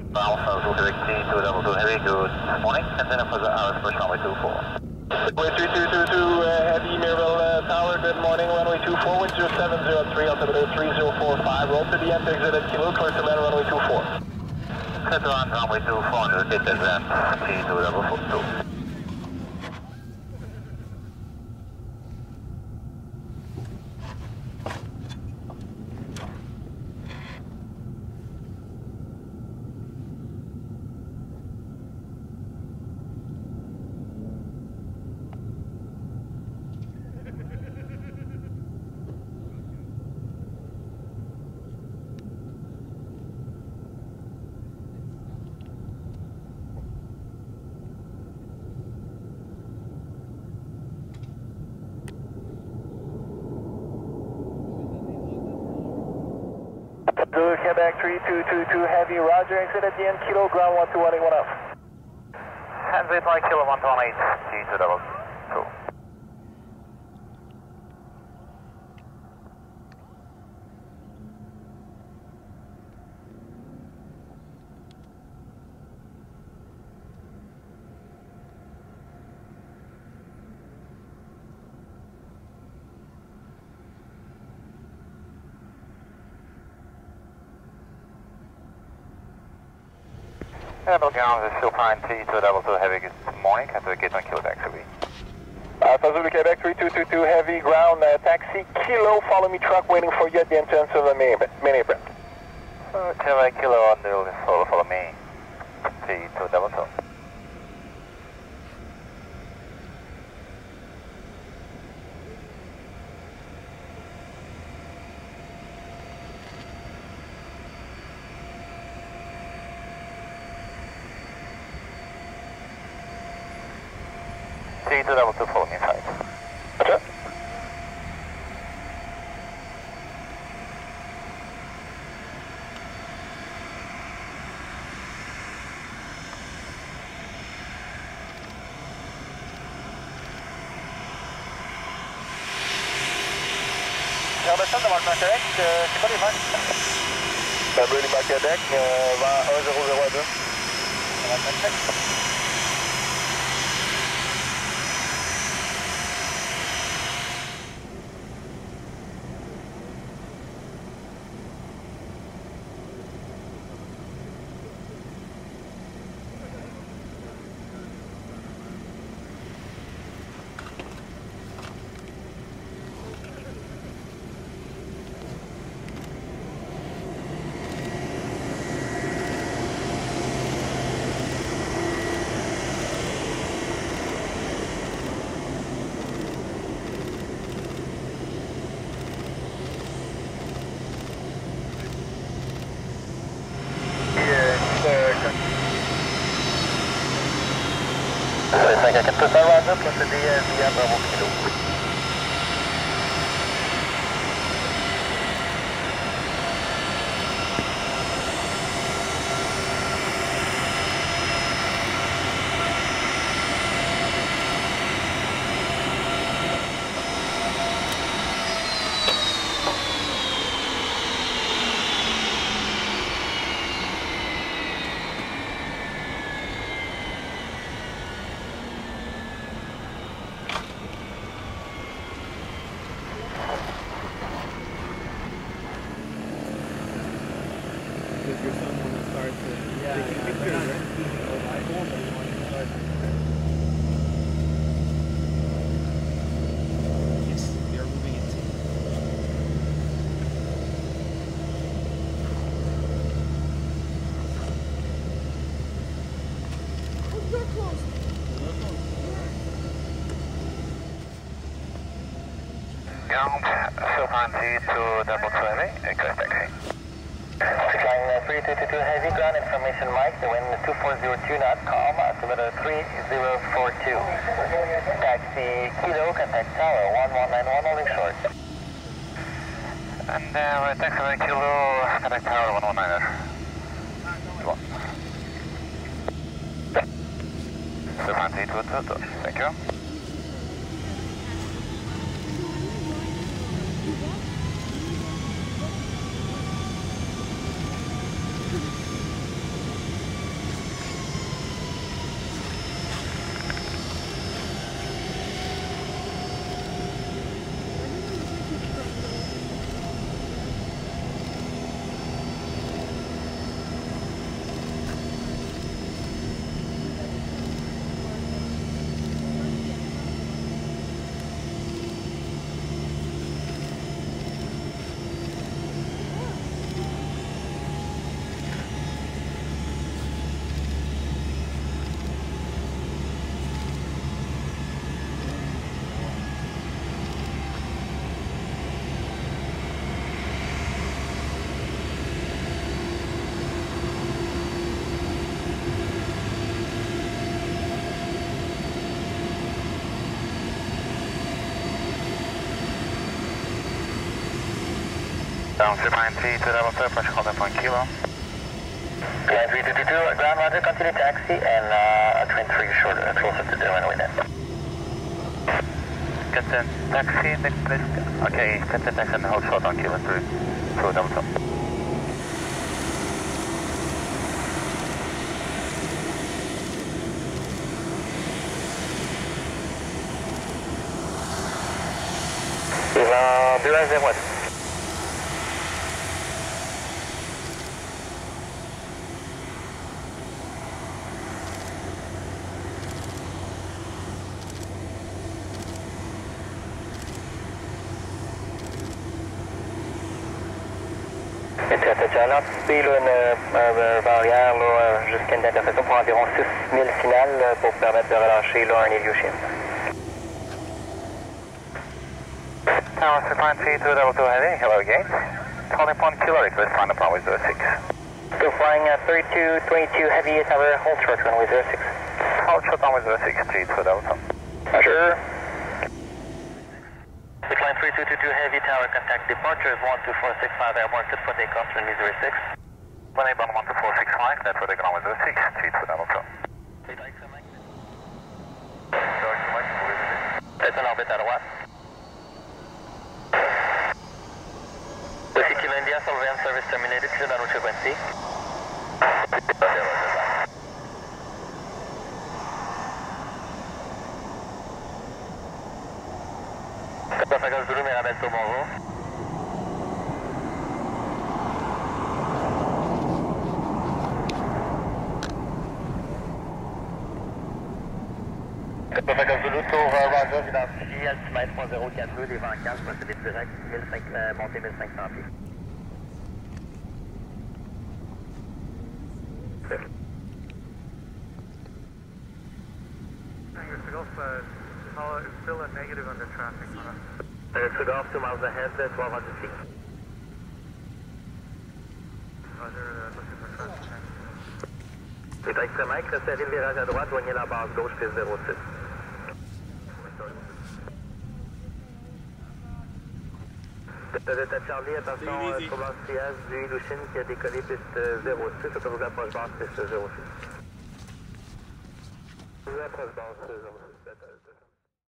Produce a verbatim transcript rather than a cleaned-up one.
Alpha Zulu Quebec T two double two Heavy, good morning, and then for the hours for runway two four. Runway three two two two, uh, Heavy Mirabel uh, Tower, good morning, runway two four, wind zero seven zero three, altimeter three zero four five, roll to the end, exit at Kilo, clear to land, runway two four. Set on runway two four, and rotate at ramp T two double four two. Zulu Quebec three two two two Heavy, roger, exit at the end, Kilo, ground one two one eight one off. Hands eight one Kilo one two one eight, T two double two. Mirabel ground is Silkline T two double two Heavy, good morning, at the gate one Kilo taxi. Alpha Zulu Quebec three two two two Heavy, ground uh, taxi Kilo, follow me truck waiting for you at the entrance of the main apron. Uh, Kilo Kilo on the follow, follow me, T two double two. T two double two, follow me inside. Roger. J'en devant le Québec, c'est pas les vingt. Tableau du Québec, vingt un zéro zéro deux. cinq à quatre cents round up, procédé via Bravo Kilo. Does your son want to start uh, yeah, taking yeah, pictures, right? I told him he wanted to start. Yes, we are moving it. Oh, you're close. Ground, Silkline T two double two Heavy, correct taxi. Flying three two two two Heavy, ground information Mike, the wind two four zero two knots, calm, altimeter three zero four two. Taxi Kilo, contact tower one one nine one, holding short. And uh, taxi Kilo, contact tower one one nine. Silkline T two two two, thank you. Down to nine three two level two, approach hold up one kilo. nine three two two two, ground roger, continue taxi, and uh, train three short, uh, closer to the runway net. Get the taxi, next place. Okay, get the taxi and hold short on kilo three, two double two. deux un zéro. Tu as anticipé là, une euh, barrière là, jusqu'à une intersection pour environ six mille finales là, pour permettre de relâcher là, un Ilyushin. Tower nine three two double two heavy, hello again. Calling upon kilo request, find the runway zero six. Still flying uh, thirty-two twenty-two heavy, tower, hold short runway zero six. Hold short runway zero six, three two double two. Roger. Decline three two two two heavy, tower contact departure is one two four six five, airborne fit for takeoff, runway zero six. one eight one one two four six five, net for the runway zero six, three two double two. C'est un orbite à droite. City to India, surveillance service terminated, clear down frequency. Keflavík Zulu, Mirabel, tout bonjour. Keflavík Zulu, tour Roger, identifié, altimètre point zéro quatre deux, des vents calmes, procédé direct, mille cinq cents, euh, montée mille cinq cents pieds. Uh, it's still a negative under traffic, huh? Uh, to go off two miles ahead, uh, twelve hundred feet. Roger, uh, looking for traffic. C'est avec C Y M X, resserrez le virage à droite, joignez la base gauche, piste zéro six. Delta Charlie, attention, euh, sur l'anti-sillage du Ilyushin qui a décollé piste zéro six, ça vous approche base piste zéro six. Vous approche base zéro six.